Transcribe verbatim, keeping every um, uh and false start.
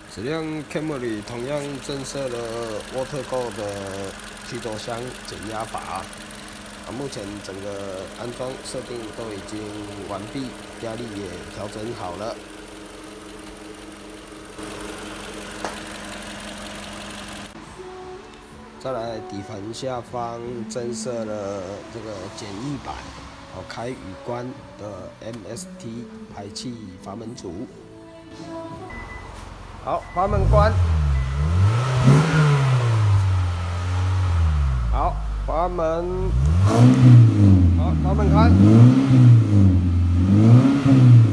此辆 Camry 同样增设了 WaterGo 的驱动箱减压阀，啊，目前整个安装设定都已经完毕，压力也调整好了。再来，底盘下方增设了这个简易版，哦，开与关的 M S T 排气阀门组。好，阀门关。好，阀门。好，阀门开。